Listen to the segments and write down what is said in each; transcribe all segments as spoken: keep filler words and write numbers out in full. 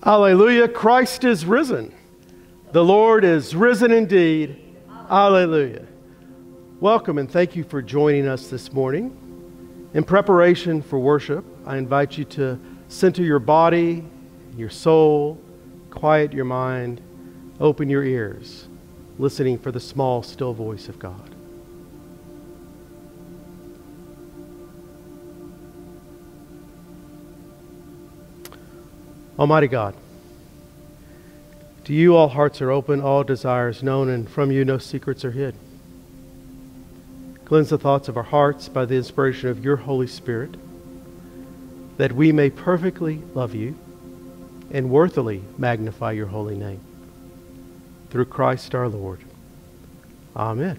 Alleluia, Christ is risen. The Lord is risen indeed. Alleluia. Welcome and thank you for joining us this morning. In preparation for worship, I invite you to center your body, your soul, quiet your mind, open your ears, listening for the small, still voice of God. Almighty God, to you all hearts are open, all desires known, and from you no secrets are hid. Cleanse the thoughts of our hearts by the inspiration of your Holy Spirit, that we may perfectly love you and worthily magnify your holy name. Through Christ our Lord. Amen.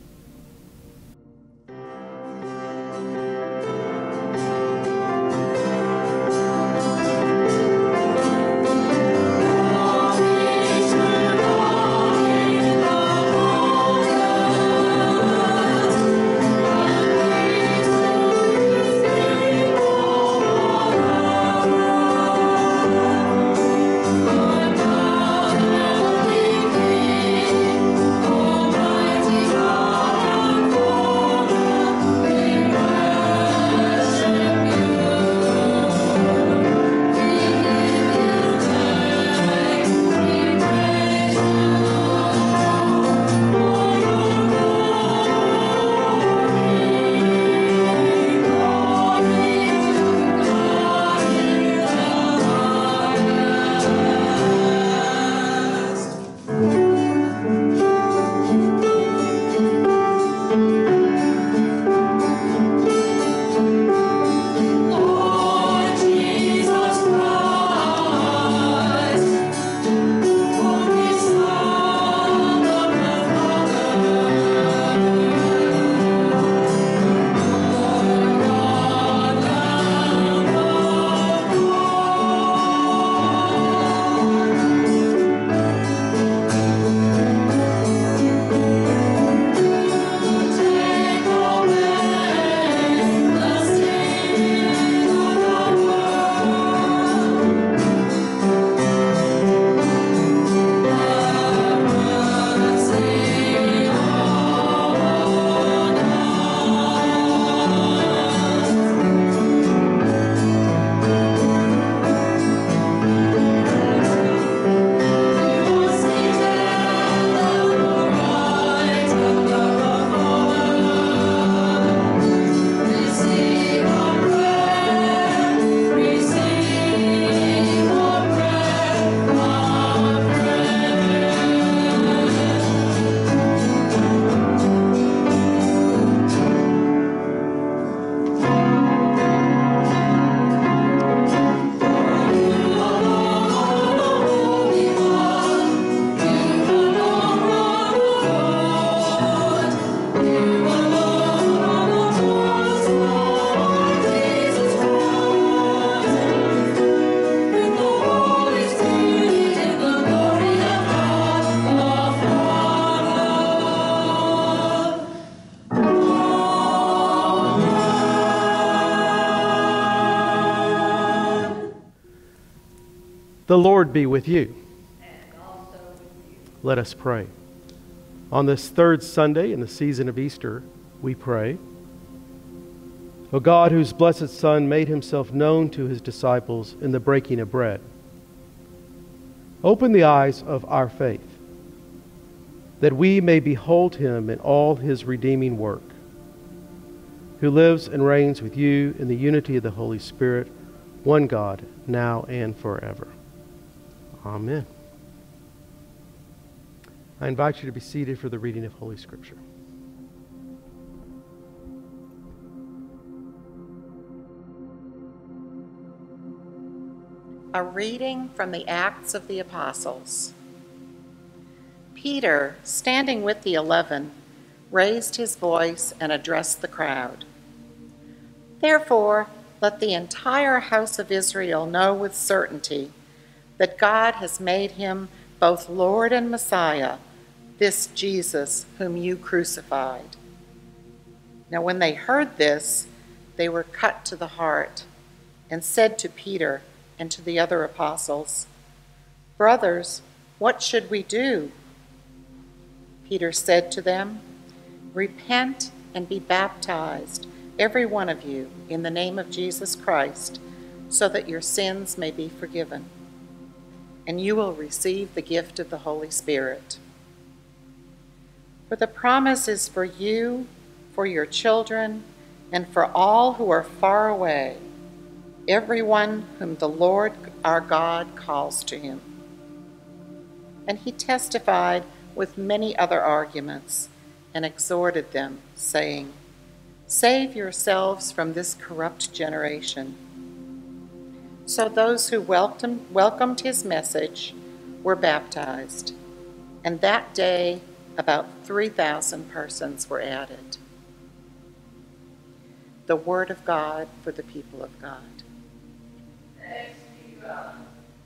The Lord be with you. And also with you. Let us pray. On this third Sunday in the season of Easter, we pray, O God, whose blessed Son made himself known to his disciples in the breaking of bread, open the eyes of our faith, that we may behold him in all his redeeming work, who lives and reigns with you in the unity of the Holy Spirit, one God, now and forever. Amen. I invite you to be seated for the reading of Holy Scripture. A reading from the Acts of the Apostles. Peter, standing with the eleven, raised his voice and addressed the crowd. Therefore, let the entire house of Israel know with certainty that God has made him both Lord and Messiah, this Jesus whom you crucified. Now when they heard this, they were cut to the heart and said to Peter and to the other apostles, "Brothers, what should we do?" Peter said to them, "Repent and be baptized, every one of you, in the name of Jesus Christ, so that your sins may be forgiven, and you will receive the gift of the Holy Spirit. For the promise is for you, for your children, and for all who are far away, everyone whom the Lord our God calls to him." And he testified with many other arguments and exhorted them, saying, "Save yourselves from this corrupt generation." So those who welcomed, welcomed his message were baptized, and that day about three thousand persons were added. The word of God for the people of God. Thanks be to God.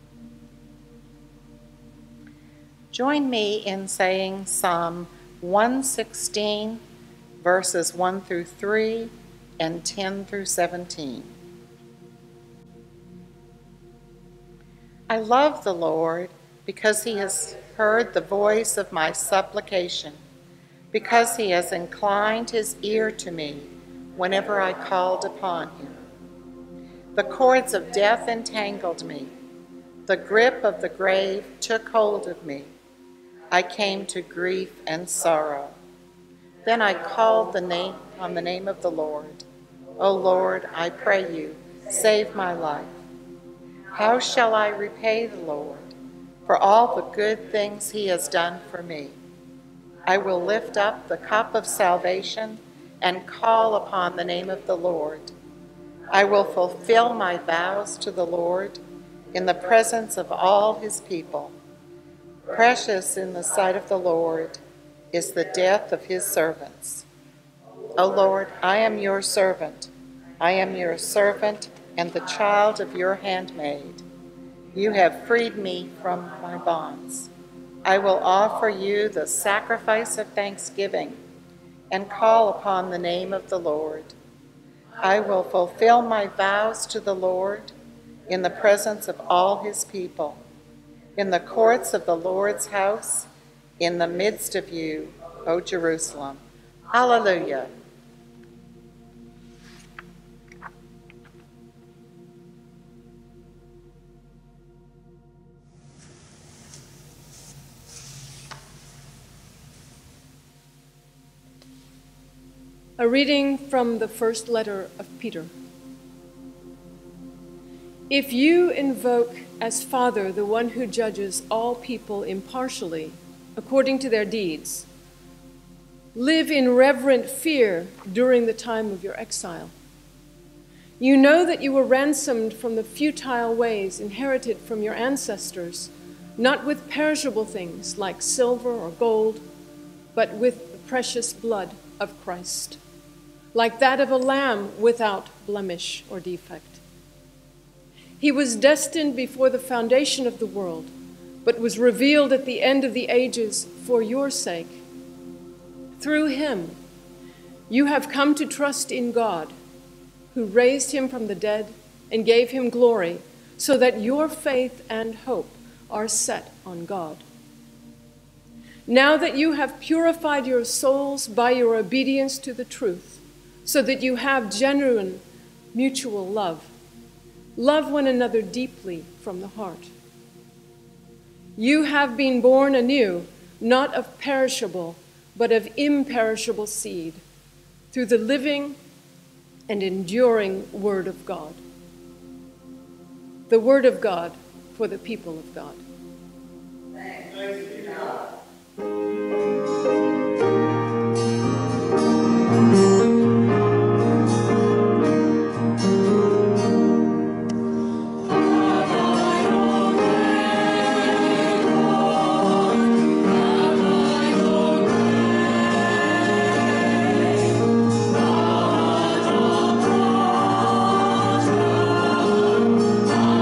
Join me in saying Psalm one sixteen, verses one through three and ten through seventeen. I love the Lord because he has heard the voice of my supplication, because he has inclined his ear to me whenever I called upon him. The cords of death entangled me. The grip of the grave took hold of me. I came to grief and sorrow. Then I called the name on the name of the Lord. O Lord, I pray you, save my life. How shall I repay the Lord for all the good things he has done for me? I will lift up the cup of salvation and call upon the name of the Lord. I will fulfill my vows to the Lord in the presence of all his people. Precious in the sight of the Lord is the death of his servants. O Lord, I am your servant. I am your servant and the child of your handmaid. You have freed me from my bonds. I will offer you the sacrifice of thanksgiving and call upon the name of the Lord. I will fulfill my vows to the Lord in the presence of all his people, in the courts of the Lord's house, in the midst of you, O Jerusalem. Hallelujah. A reading from the first letter of Peter. If you invoke as Father the one who judges all people impartially, according to their deeds, live in reverent fear during the time of your exile. You know that you were ransomed from the futile ways inherited from your ancestors, not with perishable things like silver or gold, but with the precious blood of Christ, like that of a lamb without blemish or defect. He was destined before the foundation of the world, but was revealed at the end of the ages for your sake. Through him, you have come to trust in God, who raised him from the dead and gave him glory, so that your faith and hope are set on God. Now that you have purified your souls by your obedience to the truth, so that you have genuine mutual love, love one another deeply from the heart. You have been born anew, not of perishable, but of imperishable seed, through the living and enduring Word of God. The Word of God for the people of God. Thanks be to God.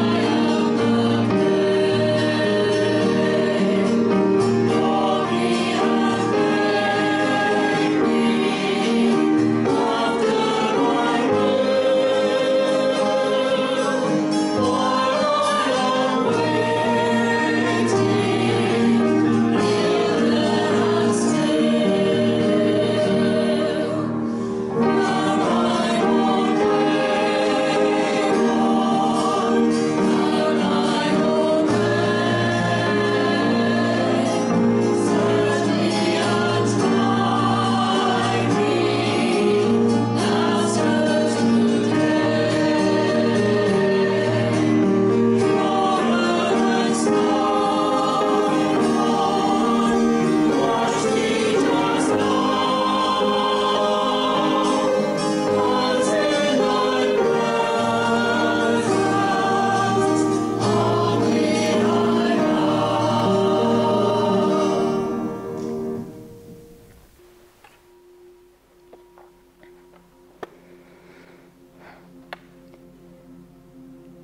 Glory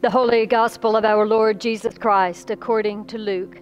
The Holy Gospel of our Lord Jesus Christ according to Luke.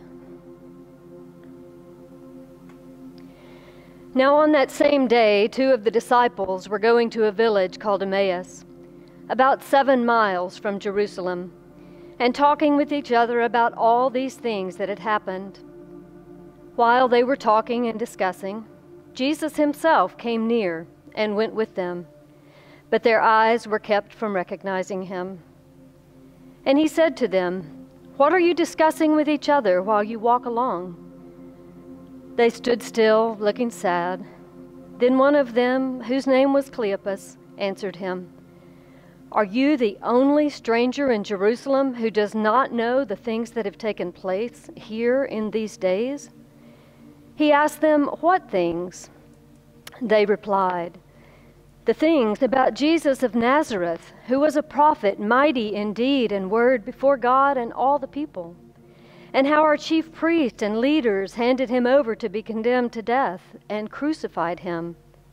Now on that same day, two of the disciples were going to a village called Emmaus, about seven miles from Jerusalem, and talking with each other about all these things that had happened. While they were talking and discussing, Jesus himself came near and went with them, but their eyes were kept from recognizing him. And he said to them, "What are you discussing with each other while you walk along?" They stood still, looking sad. Then one of them, whose name was Cleopas, answered him, "Are you the only stranger in Jerusalem who does not know the things that have taken place here in these days?" He asked them, "What things?" They replied, "The things about Jesus of Nazareth, who was a prophet, mighty in deed and word before God and all the people, and how our chief priests and leaders handed him over to be condemned to death and crucified him.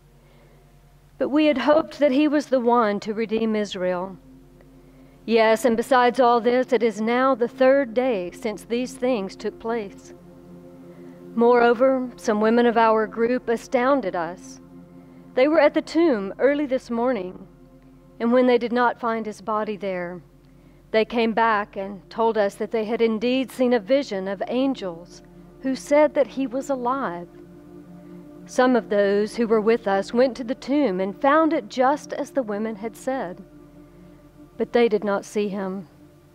But we had hoped that he was the one to redeem Israel. Yes, and besides all this, it is now the third day since these things took place. Moreover, some women of our group astounded us. They were at the tomb early this morning, and when they did not find his body there, they came back and told us that they had indeed seen a vision of angels who said that he was alive. Some of those who were with us went to the tomb and found it just as the women had said, but they did not see him."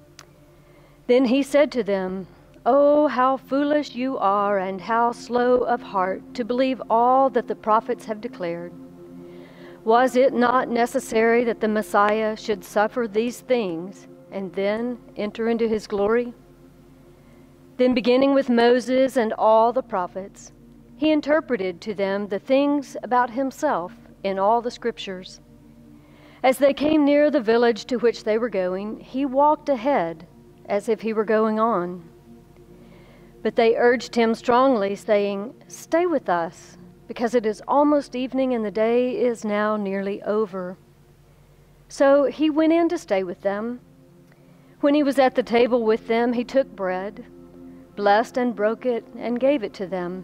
Then he said to them, "Oh, how foolish you are and how slow of heart to believe all that the prophets have declared. Was it not necessary that the Messiah should suffer these things and then enter into his glory?" Then, beginning with Moses and all the prophets, he interpreted to them the things about himself in all the scriptures. As they came near the village to which they were going, he walked ahead as if he were going on. But they urged him strongly, saying, "Stay with us, because it is almost evening and the day is now nearly over." So he went in to stay with them. When he was at the table with them, he took bread, blessed and broke it, and gave it to them.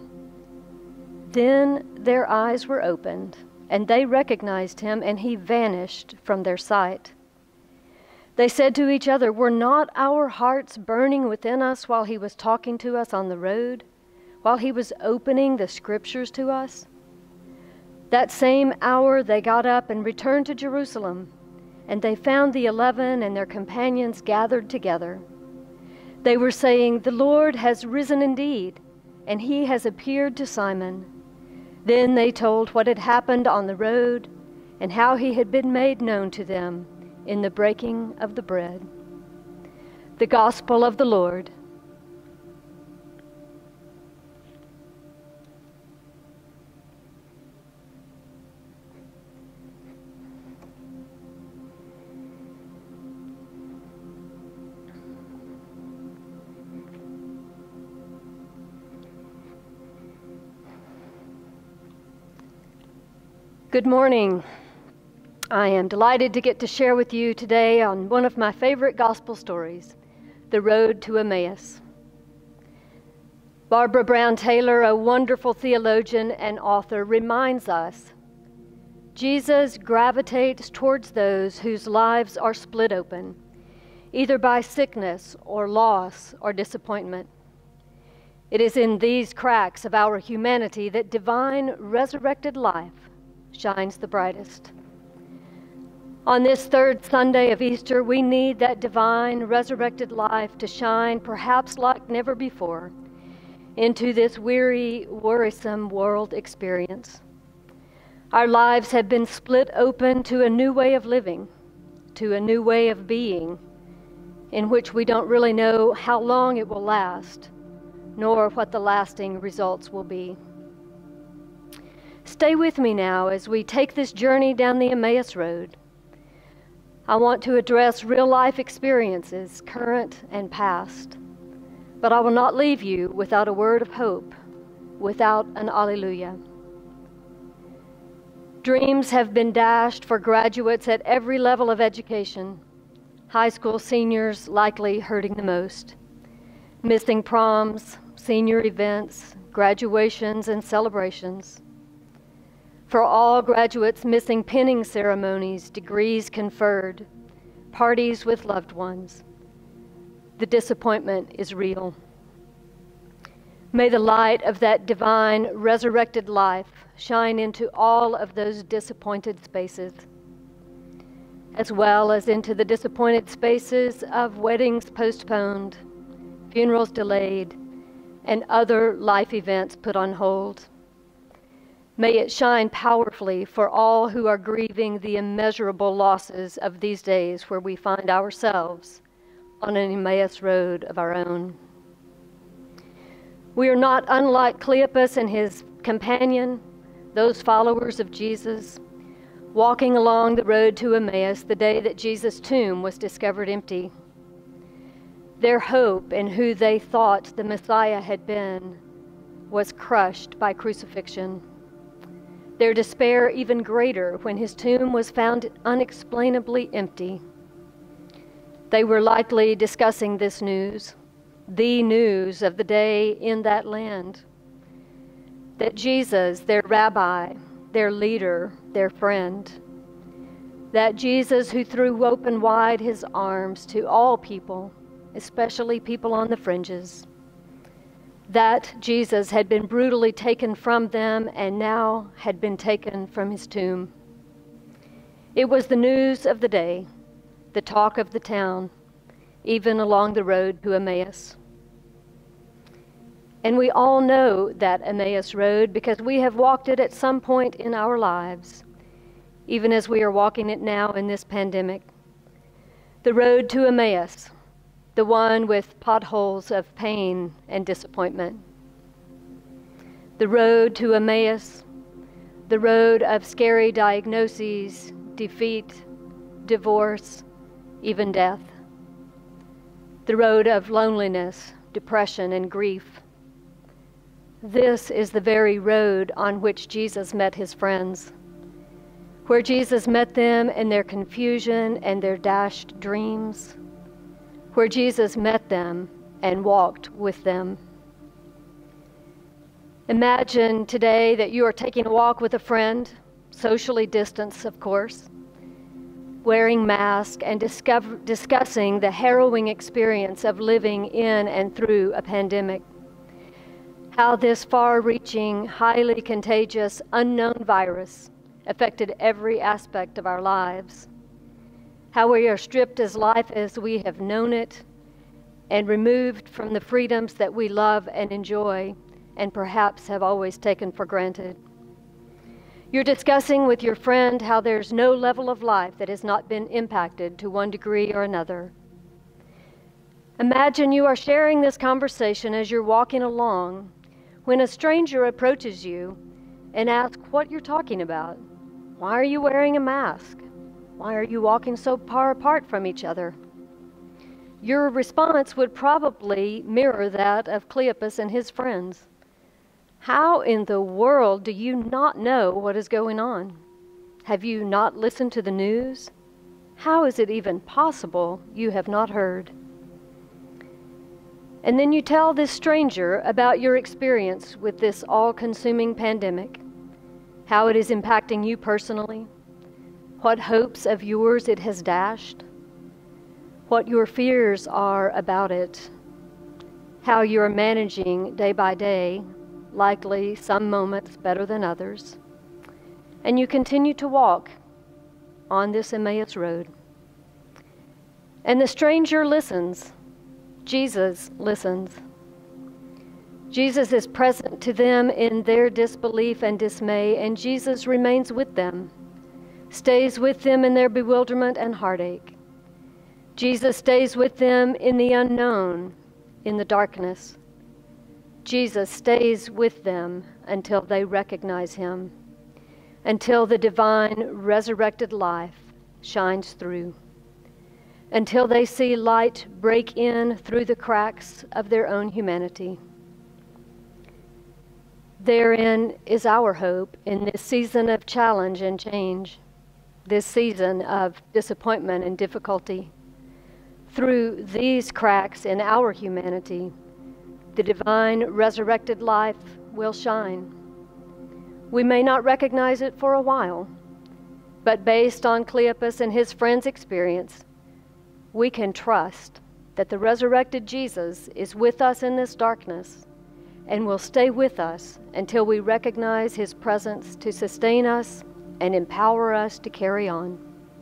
Then their eyes were opened, and they recognized him, and he vanished from their sight. They said to each other, "Were not our hearts burning within us while he was talking to us on the road, while he was opening the scriptures to us?" That same hour they got up and returned to Jerusalem, and they found the eleven and their companions gathered together. They were saying, "The Lord has risen indeed, and he has appeared to Simon." Then they told what had happened on the road and how he had been made known to them in the breaking of the bread. The Gospel of the Lord. Good morning. I am delighted to get to share with you today on one of my favorite gospel stories, The Road to Emmaus. Barbara Brown Taylor, a wonderful theologian and author, reminds us, Jesus gravitates towards those whose lives are split open, either by sickness or loss or disappointment. It is in these cracks of our humanity that divine resurrected life shines the brightest. On this third Sunday of Easter, we need that divine resurrected life to shine, perhaps like never before, into this weary, worrisome world experience. Our lives have been split open to a new way of living, to a new way of being, in which we don't really know how long it will last, nor what the lasting results will be. Stay with me now as we take this journey down the Emmaus Road. I want to address real-life experiences, current and past, but I will not leave you without a word of hope, without an alleluia. Dreams have been dashed for graduates at every level of education. high school seniors likely hurting the most. Missing proms, senior events, graduations, and celebrations. For all graduates missing pinning ceremonies, degrees conferred, parties with loved ones. The disappointment is real. May the light of that divine resurrected life shine into all of those disappointed spaces, as well as into the disappointed spaces of weddings postponed, funerals delayed, and other life events put on hold. May it shine powerfully for all who are grieving the immeasurable losses of these days where we find ourselves on an Emmaus road of our own. We are not unlike Cleopas and his companion, those followers of Jesus, walking along the road to Emmaus the day that Jesus' tomb was discovered empty. Their hope in who they thought the Messiah had been was crushed by crucifixion. Their despair even greater when his tomb was found unexplainably empty. They were likely discussing this news, the news of the day in that land, that Jesus, their rabbi, their leader, their friend, that Jesus who threw open wide his arms to all people, especially people on the fringes, that Jesus had been brutally taken from them and now had been taken from his tomb. It was the news of the day, the talk of the town, even along the road to Emmaus. And we all know that Emmaus road because we have walked it at some point in our lives, even as we are walking it now in this pandemic. The road to Emmaus, the one with potholes of pain and disappointment. The road to Emmaus, the road of scary diagnoses, defeat, divorce, even death. The road of loneliness, depression, and grief. This is the very road on which Jesus met his friends, where Jesus met them in their confusion and their dashed dreams, where Jesus met them and walked with them. Imagine today that you are taking a walk with a friend, socially distanced, of course, wearing masks and discover, discussing the harrowing experience of living in and through a pandemic. How this far-reaching, highly contagious, unknown virus affected every aspect of our lives. How we are stripped as life as we have known it and removed from the freedoms that we love and enjoy and perhaps have always taken for granted. You're discussing with your friend how there's no level of life that has not been impacted to one degree or another. Imagine you are sharing this conversation as you're walking along when a stranger approaches you and asks what you're talking about. Why are you wearing a mask? Why are you walking so far apart from each other? Your response would probably mirror that of Cleopas and his friends. How in the world do you not know what is going on? Have you not listened to the news? How is it even possible you have not heard? And then you tell this stranger about your experience with this all-consuming pandemic, how it is impacting you personally, what hopes of yours it has dashed, what your fears are about it, how you are managing day by day, likely some moments better than others, and you continue to walk on this Emmaus road. And the stranger listens. Jesus listens. Jesus is present to them in their disbelief and dismay, and Jesus remains with them, stays with them in their bewilderment and heartache. Jesus stays with them in the unknown, in the darkness. Jesus stays with them until they recognize him, until the divine resurrected life shines through, until they see light break in through the cracks of their own humanity. Therein is our hope in this season of challenge and change, this season of disappointment and difficulty, Through these cracks in our humanity, the divine resurrected life will shine. We may not recognize it for a while, but based on Cleopas and his friends' experience, we can trust that the resurrected Jesus is with us in this darkness and will stay with us until we recognize his presence to sustain us and empower us to carry on.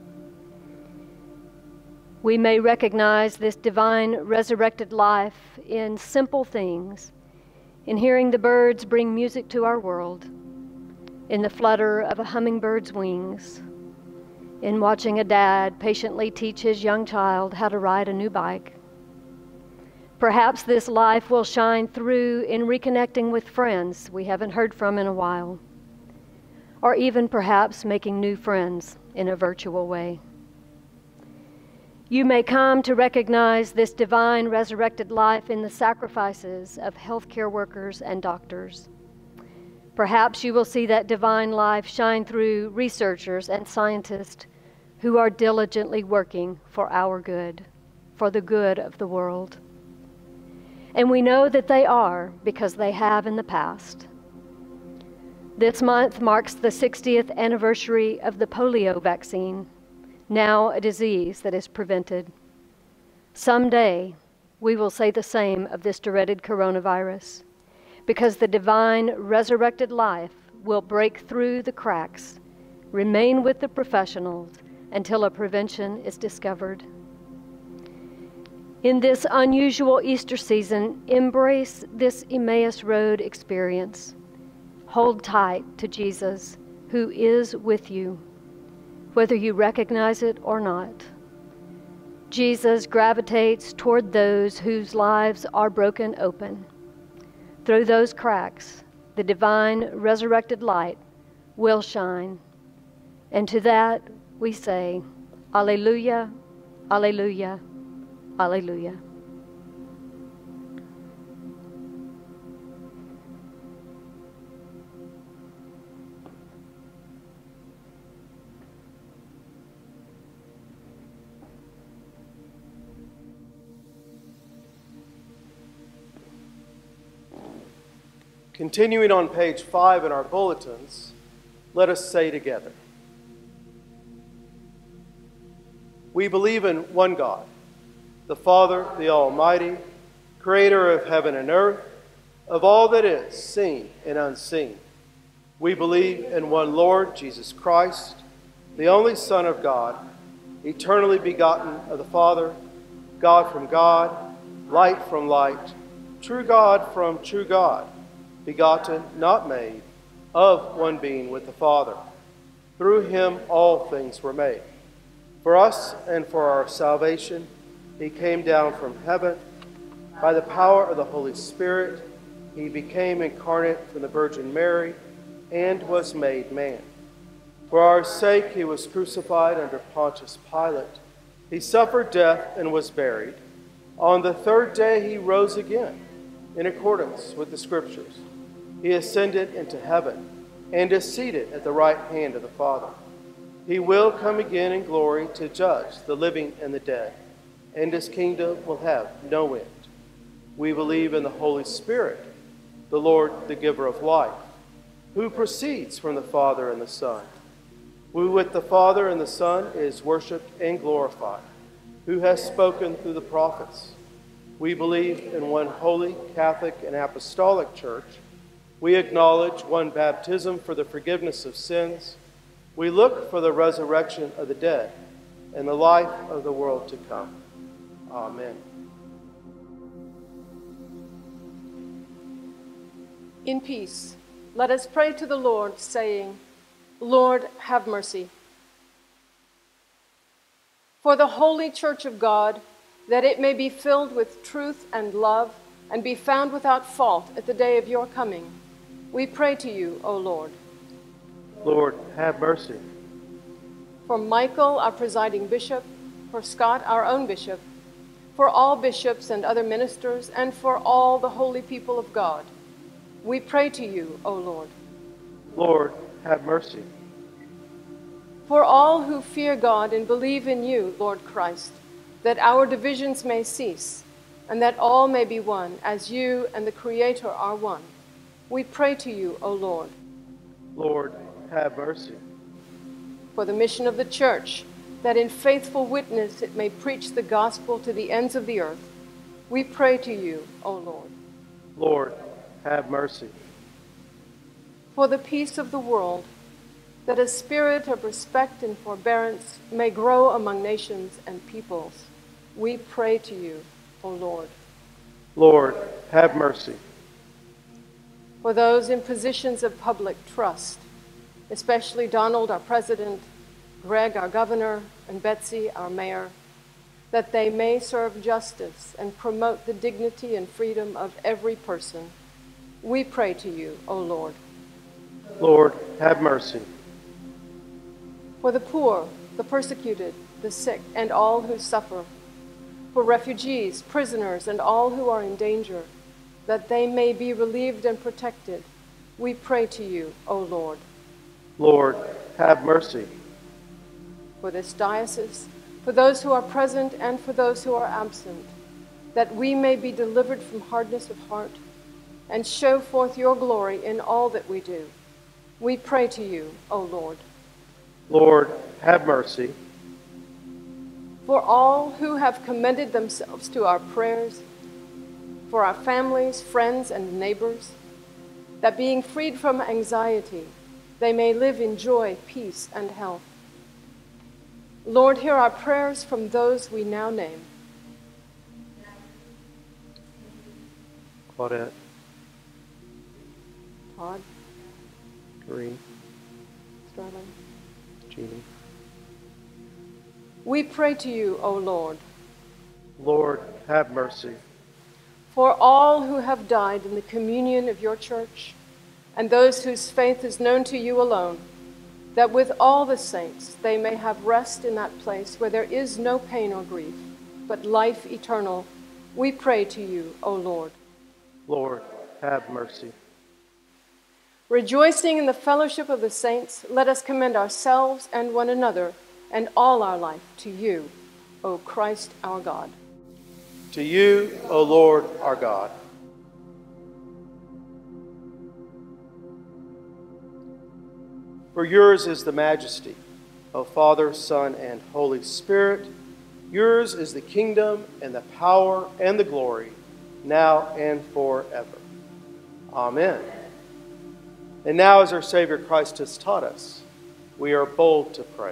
We may recognize this divine resurrected life in simple things, in hearing the birds bring music to our world, in the flutter of a hummingbird's wings, in watching a dad patiently teach his young child how to ride a new bike. Perhaps this life will shine through in reconnecting with friends we haven't heard from in a while, or even perhaps making new friends in a virtual way. You may come to recognize this divine resurrected life in the sacrifices of healthcare workers and doctors. Perhaps you will see that divine life shine through researchers and scientists who are diligently working for our good, for the good of the world. And we know that they are because they have in the past. This month marks the sixtieth anniversary of the polio vaccine, now a disease that is prevented. Someday, we will say the same of this dreaded coronavirus, because the divine resurrected life will break through the cracks, remain with the professionals until a prevention is discovered. In this unusual Easter season, embrace this Emmaus Road experience. Hold tight to Jesus, who is with you, whether you recognize it or not. Jesus gravitates toward those whose lives are broken open. Through those cracks, the divine resurrected light will shine. And to that we say, Alleluia, Alleluia, Alleluia. Continuing on page five in our bulletins, let us say together, we believe in one God, the Father, the Almighty, creator of heaven and earth, of all that is seen and unseen. We believe in one Lord, Jesus Christ, the only Son of God, eternally begotten of the Father, God from God, light from light, true God from true God, begotten, not made, of one being with the Father. Through him all things were made. For us and for our salvation, he came down from heaven. By the power of the Holy Spirit, he became incarnate from the Virgin Mary and was made man. For our sake, he was crucified under Pontius Pilate. He suffered death and was buried. On the third day, he rose again, in accordance with the Scriptures. He ascended into heaven and is seated at the right hand of the Father. He will come again in glory to judge the living and the dead, and his kingdom will have no end. We believe in the Holy Spirit, the Lord, the giver of life, who proceeds from the Father and the Son, who with the Father and the Son is worshipped and glorified, who has spoken through the prophets. We believe in one holy, Catholic, and apostolic church. We acknowledge one baptism for the forgiveness of sins. We look for the resurrection of the dead and the life of the world to come. Amen. In peace, let us pray to the Lord, saying, Lord, have mercy. For the holy church of God, that it may be filled with truth and love, and be found without fault at the day of your coming, we pray to you, O Lord. Lord, have mercy. For Michael, our presiding bishop, for Scott, our own bishop, for all bishops and other ministers, and for all the holy people of God, we pray to you, O Lord. Lord, have mercy. For all who fear God and believe in you, Lord Christ, that our divisions may cease, and that all may be one, as you and the Creator are one. We pray to you, O Lord. Lord, have mercy. For the mission of the Church, that in faithful witness it may preach the gospel to the ends of the earth, we pray to you, O Lord. Lord, have mercy. For the peace of the world, that a spirit of respect and forbearance may grow among nations and peoples, we pray to you, O Lord. Lord, have mercy. For those in positions of public trust, especially Donald, our president, Greg, our governor, and Betsy, our mayor, that they may serve justice and promote the dignity and freedom of every person, we pray to you, O Lord. Lord, have mercy. For the poor, the persecuted, the sick, and all who suffer, for refugees, prisoners, and all who are in danger, that they may be relieved and protected, we pray to you, O Lord. Lord, have mercy. For this diocese, for those who are present and for those who are absent, that we may be delivered from hardness of heart and show forth your glory in all that we do, we pray to you, O Lord. Lord, have mercy. For all who have commended themselves to our prayers, for our families, friends, and neighbors, that being freed from anxiety, they may live in joy, peace, and health. Lord, hear our prayers from those we now name. Claudette, Todd, Green, Sterling. Jeannie. We pray to you, O Lord. Lord, have mercy. For all who have died in the communion of your church, and those whose faith is known to you alone, that with all the saints they may have rest in that place where there is no pain or grief, but life eternal, we pray to you, O Lord. Lord, have mercy. Rejoicing in the fellowship of the saints, let us commend ourselves and one another and all our life to you, O Christ our God. To you, O Lord, our God. For yours is the majesty, O Father, Son, and Holy Spirit. Yours is the kingdom and the power and the glory, now and forever. Amen. And now, as our Savior Christ has taught us, we are bold to pray.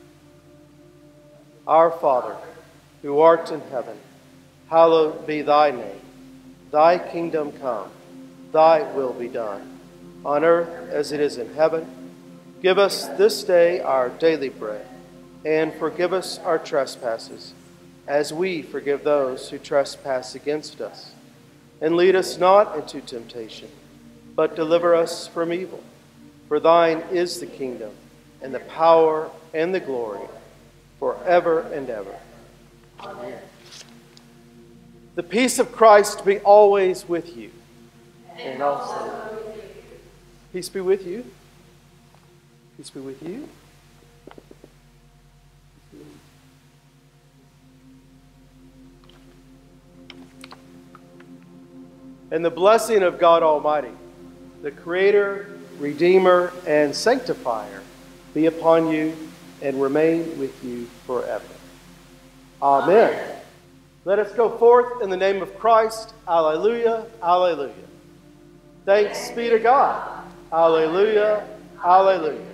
Our Father, who art in heaven, hallowed be thy name. Thy kingdom come, thy will be done, on earth as it is in heaven. Give us this day our daily bread, and forgive us our trespasses, as we forgive those who trespass against us. And lead us not into temptation, but deliver us from evil. For thine is the kingdom, and the power, and the glory, forever and ever. Amen. The peace of Christ be always with you. And also, peace be with you. Peace be with you. And the blessing of God Almighty, the Creator, Redeemer, and Sanctifier, be upon you and remain with you forever. Amen. Amen. Let us go forth in the name of Christ. Alleluia, alleluia. Thanks be to God. Alleluia, alleluia.